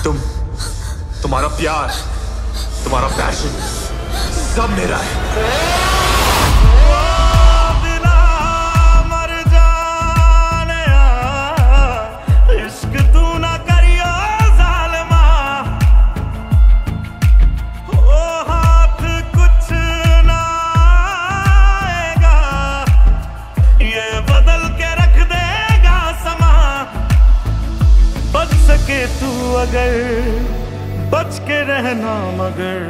तुम्हारा प्यार, तुम्हारा पैशन सब मेरा है। तू अगर बच के रहना मगर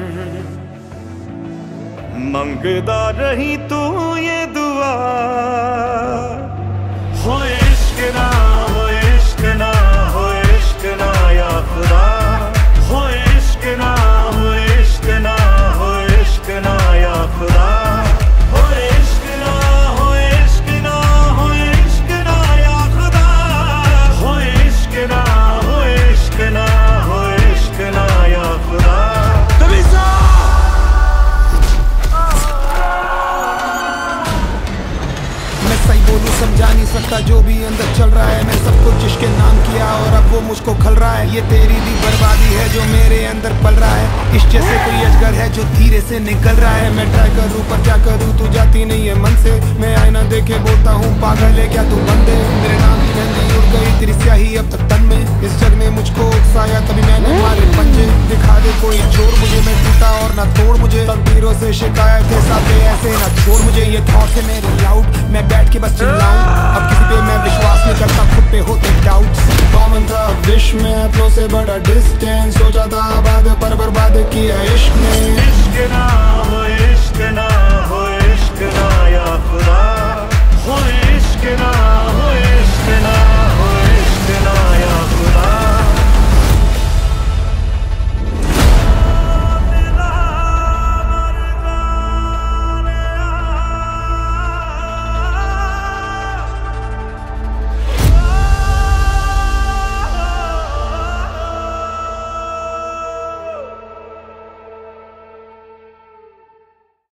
मंगदा रही तू ये दुआ। हो इश्क ना, हो इश्क ना, हो इश्क ना या खुदा। हो इश्क ना, हो इश्क ना, हो इश्क ना या खुदा। हो इश्क ना, हो इश्क ना, हो इश्क ना या खुदा। हो इश्क ना, हो इश्क ना, हो इश्क ना या खुदा। मैं सही बोलूं समझा नहीं सकता जो भी अंदर चल रहा है। मैं सब कुछ जिसके नाम किया और अब वो मुझको खल रहा है। ये तेरी भी बर्बादी है जो मेरे अंदर पल रहा है। इस जैसे कोई अजगर है जो धीरे से निकल रहा है। मैं ट्राई करूं पर क्या करूं, तू जाती नहीं है मन से। मैं आईना देखे बोलता हूँ पागल है क्या तू बंदे। मेरे नाम की मेहंदी उड़ गई तेरी स्याही अब तक तन में। इस जग ने मुझको उकसाया तभी मैंने मारे पंजे। दिखा दे कोई जोर मुझे, मैं टूटा और ना तोड़ मुझे। तकदीरों से शिकायत है साथे ऐसे ना छोड़ मुझे। ये थॉट्स है मेरे लाउड, मैं बैठ के बस चिल्लाऊं। अब किसी पे मैं विश्वास नहीं करता, खुद पे होते डाउट्स। कॉमन था विश में अपनों से बड़ा डिस्टेंस। सोचा था आबाद पर बर्बाद किया इश्क ने। इश्क ना, हो इश्क ना, हो इश्क ना या खुदा। हो इश्क ना।